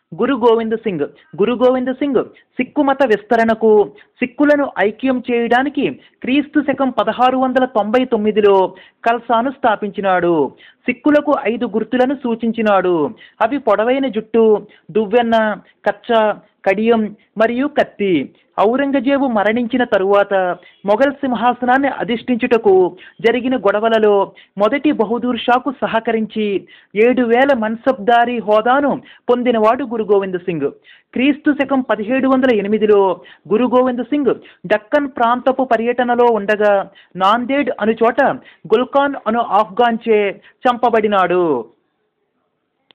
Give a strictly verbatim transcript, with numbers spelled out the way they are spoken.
గురు గోవింద్ సింగ్ గురు గోవింద్ సింగ్ సిక్కు మత విస్తరణకు, సిక్కులను ఐక్యం చేయడానికి క్రీస్తు శకం పదహారు వందల తొంభై తొమ్మిదిలో కల్సాను స్థాపించినాడు. సిక్కులకు ఐదు గుర్తులను సూచించినాడు. అవి పొడవైన జుట్టు, దువ్వెన్న, కచ్చ, కడియం మరియు కత్తి. ఔరంగజేబు మరణించిన తరువాత మొఘల్ సింహాసనాన్ని అధిష్ఠించుటకు జరిగిన గొడవలలో మొదటి బహదూర్ షాకు సహకరించి ఏడు వేల మన్సబ్దారీ హోదాను పొందినవాడు గురు గోవింద్ సింగ్. క్రీస్తు శకం పదిహేడు వందల ఎనిమిదిలో గురు గోవింద్ సింగ్ దక్కన్ ప్రాంతపు పర్యటనలో ఉండగా నాందేడ్ అను చోట గుల్ఖాన్ అను ఆఫ్ఘాన్చే చంపబడినాడు.